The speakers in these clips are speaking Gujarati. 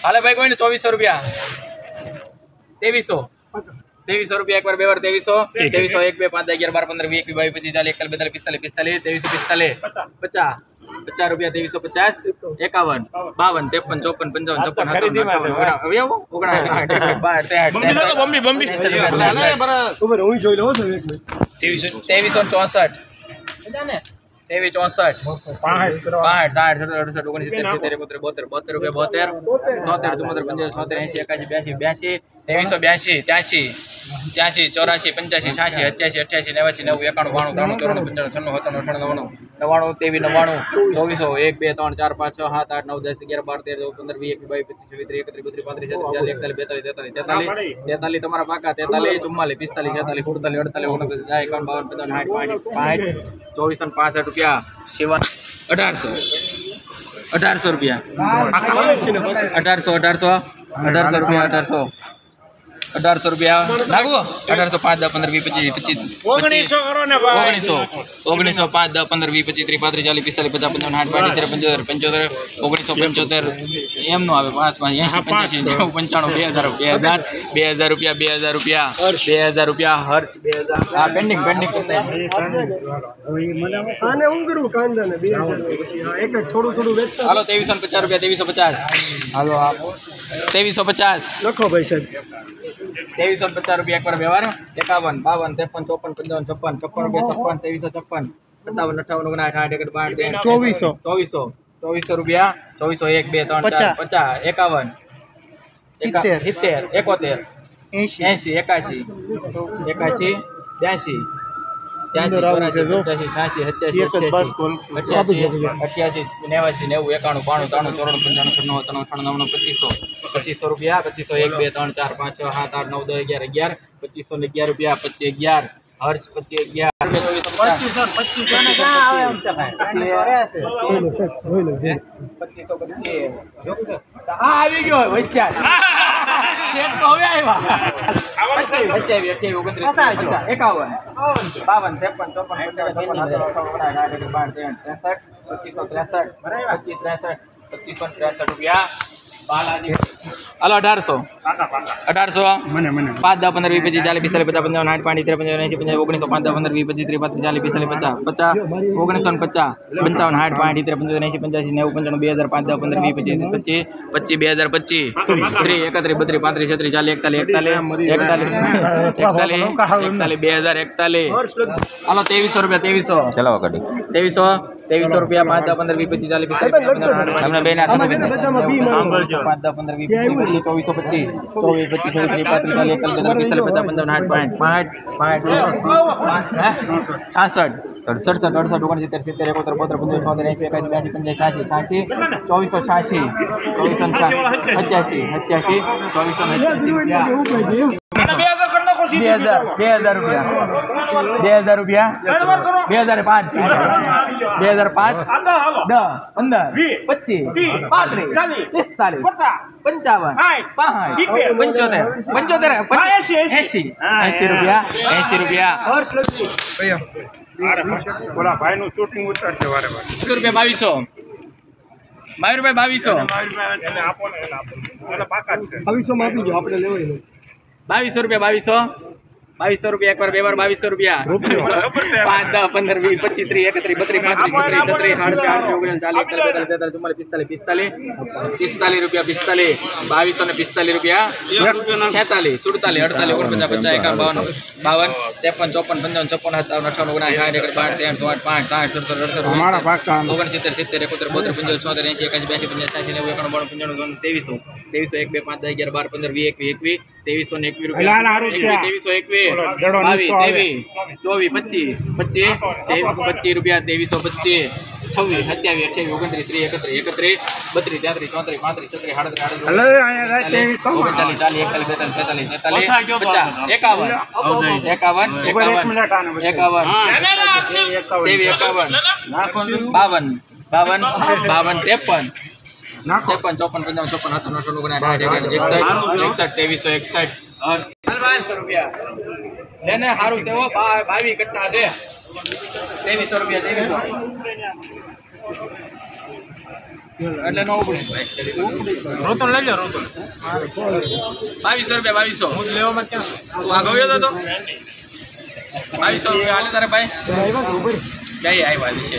हाले भाई कोई नहीं 2400 रुपया 2300 2300 रुपया एक बार बेवर 2300 2300 1 2 5 10 11 12 15 20 21 22 25 40 41 42 45 2345 50 50 रुपया 2350 51 52 53 54 55 तेवी 64 65 60 67 68 69 70 72 73 72 73 74 75 76 82 83 82 83 84 85 86 87 88 89 91 92 93 94 95 96 97 98 99 23 99 2400 1 2 3 4 5 6 7 8 9 10 11 12 13 15 20 22 25 23 31 32 33 41 42 તમારા પાકા 43 44 45 46 47 48 49 50 51 52 55 54 रुपया शिवा 1800 रुपया 1800 रुपया 1800 रुपया लागू 1800 5 10 15 20 25 1900 करो ने भाई 1900 5 10 15 20 25 30 35 40 45 50 55 60 75 એમ નો આવે 5 80 85 90 2000 रुपया 2000 रुपया हर्ष 2000 हां पेंडिंग आने उंगरू कांदा ने 2000 एक थोड़ू वेचता हालो 2350 रुपया 2350 हालो आप 2350 लखो भाई साहब 2350 रुपया एक बार व्यवहार 51 52 53 54 55 56 56 रुपया 56 57 58 59 60 2400 रुपया 2400 1 2 3 4 50 51 71 71 80 81 81 82 ₹2500 रुपया 2500 1 2 3 4 5 6 7 8 9 10 11 2511 रुपया 2511 हर्ष 2563 रुपया बालाजी हेलो 1800 5 10 15 20 25 40 45 50 55 60 65 80 85 1900 5 10 15 20 25 30 35 40 45 50 50 1950 55 60 65 80 85 90 95 2000 5 10 15 20 25 2025 2025 31 32 33 34 35 40 41 हालो 2300 रुपया 2300 चलो कटी 2300 रुपया 5 10 15 20 25 40 45 हमने बेना 5 10 15 20 24 25 2000 रुपया 2005 10 15 25 35 40 55 80 रुपया बोला भाई नु शूटिंग उतार दे वारे वारे 20 रुपया 2200 એને આપો ને એને પાકા છે 2200 માં આપી દો આપણે લેવાય 2200 रुपया 2200 रुपया एक बार बेवर 2200 रुपया 5 10 15 20 25 30 31 32 33 34 45 रुपया 2200 ने 45 रुपया 46 47 48 49 50 51 52 53 54 55 56 57 58 59 60 61 62 63 हमारा पाका 69 70 71 72 75 80 81 82 85 85 90 91 92 93 1 2 5 10 11 12 15 20 21 2321 रुपया 2321 22 23 24 25 रुपया 2325 26 27 28 29 30 31 32 33 34 35 36 रुपया लेने हारू से वो 22 कट्टा दे 2300 रुपया 2300 એટલે નો ઉપડે રોતન લઈ લે રોતન 2200 રૂપિયા 2200 હું લેવામાં ક્યાં તું આગળ ગયો તો 2200 રૂપિયા હાલે તારે ભાઈ જઈ આવ્યા છે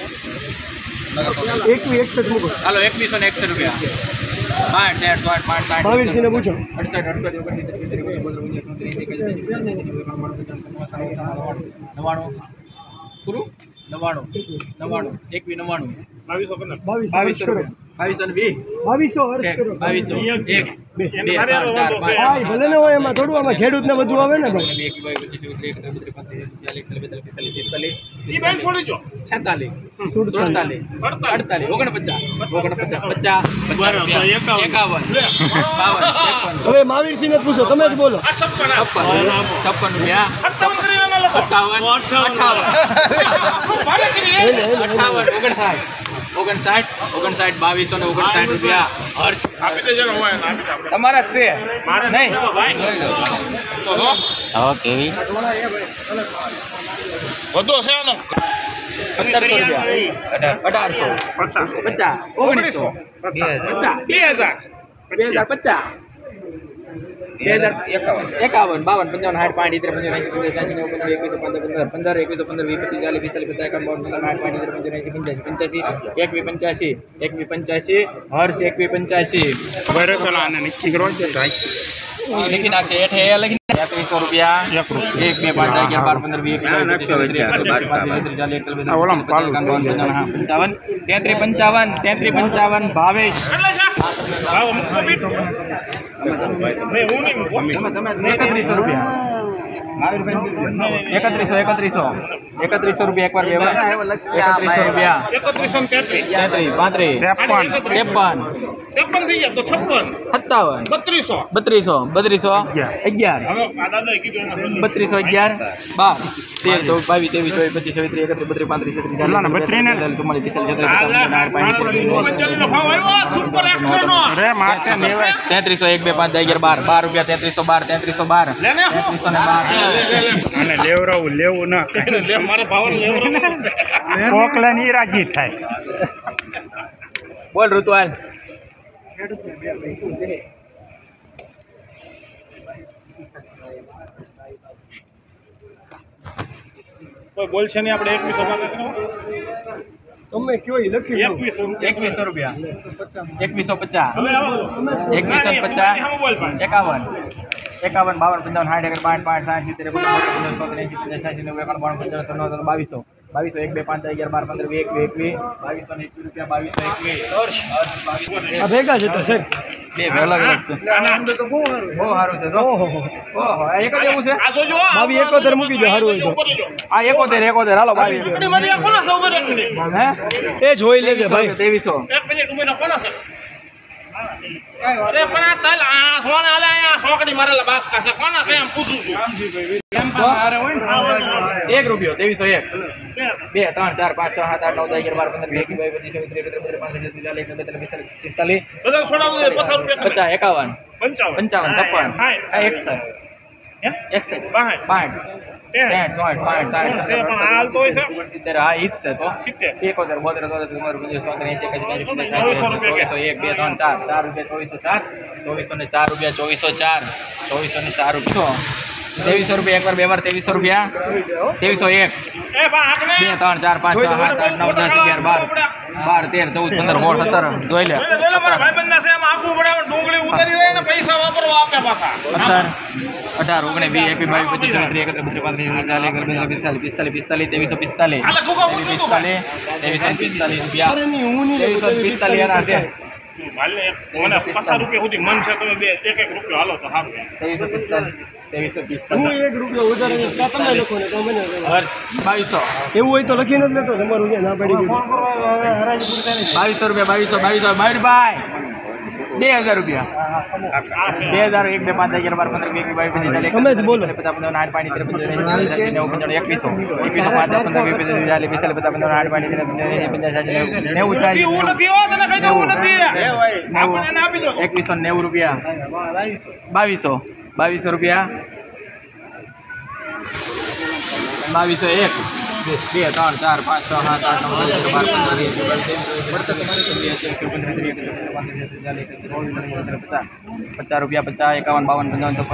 2161 મૂકો હાલો 2161 રૂપિયા 62 22 ને પૂછો 2200 હોય એમાં થોડું આમાં ખેડૂત ને બધું આવે ને ભાઈ 51 હવે મહાવીરસિંહ ને પૂછો તમે જ બોલો 56 રૂપિયા 58 રૂપિયા તમારા જ છે નહીં કેવી વધુ છે આનો 1700 રૂપિયા 1850 1900 2050 51 52 55 હર્ષ 81 लिखी नाख से हेठे लखी 3100 रुपया 1 2 5 10 11 15 20 55 भावेश 3100 रुपया 3100 रुपया एक बार 3100 रुपया 33 बोल ऋतुआल કોઈ બોલશે નહીં આપણે 2100 તમે કયો લખી 2100 રૂપિયા 2150 51 51 52 2200 1 2 5 11 12 15 20 2200 રૂપિયા 2221 આ ભેગા છે તો સાહેબ બે અલગ અલગ છે બહુ સારું છે ઓહો એક જ એવું છે આ જોજો ભાભી 71 મૂકી દો સારું હોય તો આ 71 હાલો 22 હે એ જોઈ લેજે ભાઈ 2300 એક મિનિટ ઉમેરો કોના છે અરે પણ આ તલ આ સોના આલે આ સોકડી મારેલા બાસ કાસે કોના છે એમ પૂછું છું એમ મારે હોય ને 1 રૂપિયો 2301 2 3 4 5 6 7 8 9 10 11 12 13 14 15 16 17 18 19 20 21 22 23 24 25 26 બધા છોડાવો 50 રૂપિયા 50 51 55 56 2300 રૂપિયા એક વાર બે વાર 2300 રૂપિયા 2301 2 3 4 5 6 7 8 9 10 11 12 13 14 15 16 17 જોઈ લે ભાઈબંધના છે એમાં આખું બરાબર ડુંગળી ઉતારી હોય ને પૈસા વાપરવા આપે પાછા 18 19 20 21 22 2345 રૂપિયા 2345 મને 50 રૂપિયા સુધી મન છે તમે બે એક રૂપિયો હાલો તો સારું 2345 1 રૂપિયો વધારે તમે લખો ને તો મને 2200 એવું હોય તો લખીને જ લેતો તમારું ના પડી ગયું 2200 રૂપિયા 2200 ભાઈ 2000 રૂપિયા 2000 1 2 5 11 12 15 20 22 તમે જ બોલો 50 8 પાણી 53 21 રૂપિયા 2200 રૂપિયા 2201 2 3 4 5 6 7 8 50 રૂપિયા 50 51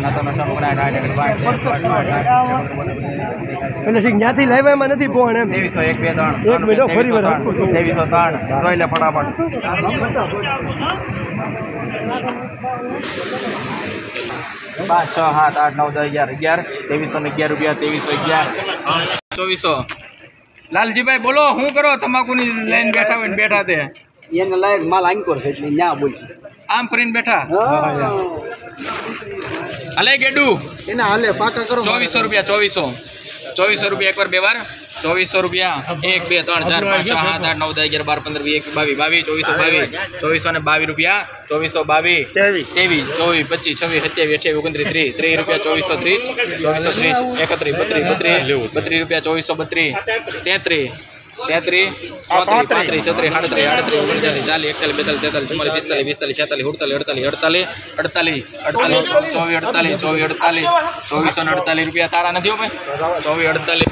52 એટલે ત્યાંથી લાવ્યા એમાં નથી પહોંચ એમ 2301 2 3 એક મિનિટ ફરી વાર 2303 જોઈ લે ફટાફટ 5 6 7 8 9 10 11 2311 રૂપિયા 2311 2400 લાલજીભાઈ બોલો શું કરો તમાકુની લાઈન બેઠા હોય ને બેઠા તે એને લાયક માલ આંકોર છે એટલે ન્યા બોલશે આમ ફરીને બેઠા હલે ગેડુ એના હાલે પાકા કરો 2400 રૂપિયા 2400 રૂપિયા એકવાર બે વાર 2400 રૂપિયા 1 2 3 4 5 6 7 8 9 10 11 12 15 20 22 22 રૂપિયા 2422 23 24 25 26 27 28 29 30 રૂપિયા 2430 32 રૂપિયા 2432 33 33 34 37 38 39 રૂપિયા તારા નથી હો ભાઈ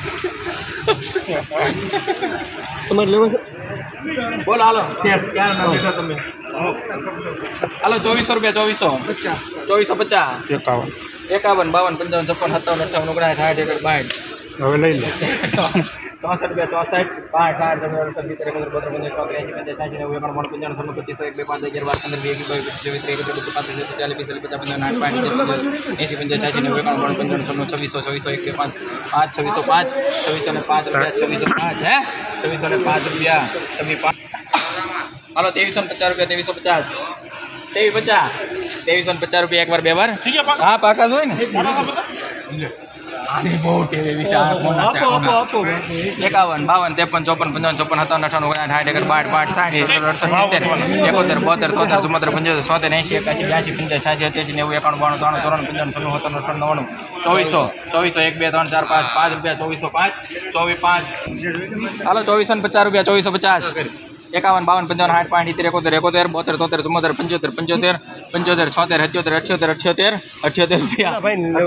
24 તમારે લેવો છે બોલો હાલો ક્યાં ના બેઠા તમે હાલો 2400 રૂપિયા 2450 51 52 55 56 57 58 59 60 61 62 હવે લઈ લે 64 રૂપિયા 64 હાલો 2350 રૂપિયા 2350 રૂપિયા એકવાર બે વાર હા પાકા જ હોય ને આની બહુ ટેવી વિશે 51 52 53 54 55 56 57 58 હાલો 2450 રૂપિયા 2450 51 52 55 60 71 72 73 74 75 76 રૂપિયા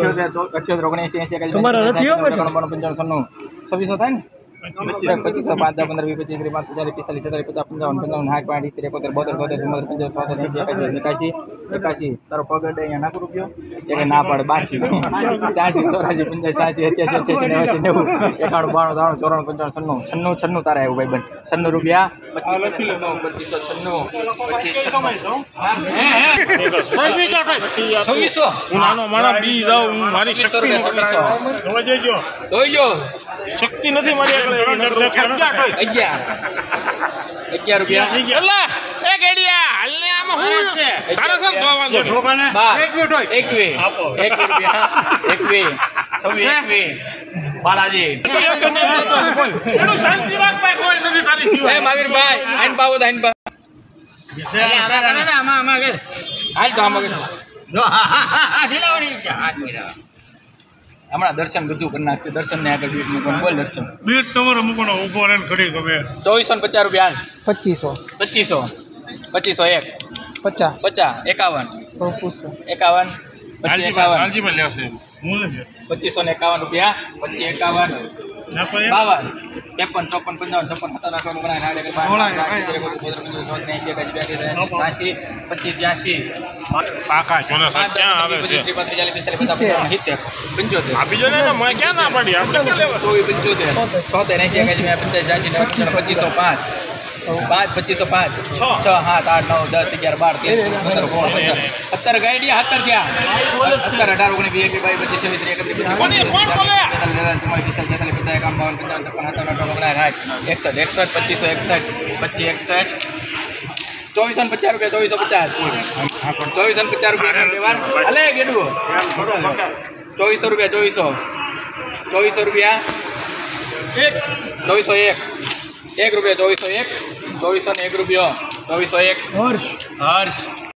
તમારા નથી હો પછી 2600 થાય ને 25 5 10 15 20 25 30 40 45 50 51 તારો પગડ અહીંયા નાખો રૂપિયો એને ના પાડે 82 તારા આવ્યું ભાઈ બંધ 96 રૂપિયા 2600 હું નાનો માણસ બી જાઉં હું મારી શક્તિ શક્તિ નથી મારી 11 રૂપિયા એ ગેડિયા હાલને આમાં હું તારા સર દોવાનો ઠોકાને 21 રૂપિયા 21 બાલાજી એનું શાંતિ વાત ભાઈ કોઈ નથી તારી સિવાય એ મહાવીરભાઈ આઈન પાવો આઈન પા આમાં હાલ તો આમાં હમણાં દર્શન બધું કરી નાખશે દર્શન ને આગળ બીટ મૂકવાનું બોલ દર્શન બીટ તમારો મૂકવાનો ઉભો રહીને ખડી ગમે 2450 રૂપિયા 2500 2501 50 51 51 હાલજીમાં લેવશે હું નથી 2551 રૂપિયા 2551 52 53 54 55 પાકા જોને ક્યાં આવે છે 55 આપી જો ને મેં ક્યાં ના પાડી આપણે ક્યાં લેવા 2505 6 7 8 9 10 11 12 13 ગાઈડિયા 17 થયા 17 18 19 20 21 2400 રૂપિયા 1 રૂપિયા 2401 2401 રૂપિયો 2401 હર્ષ